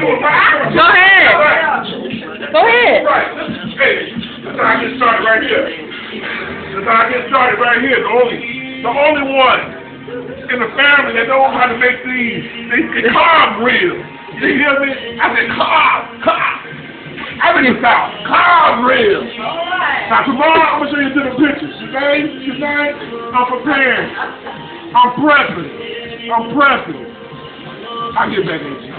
Go ahead. Go ahead. Right. Hey, that's how I get started right here. That's how I get started right here. The only one in the family that knows how to make these carb grills. You hear me? I said carb. I think it's out. Carb grills. Now tomorrow I'm gonna show you different pictures. Today, I'm preparing. I'm prepping. I'll get back at you.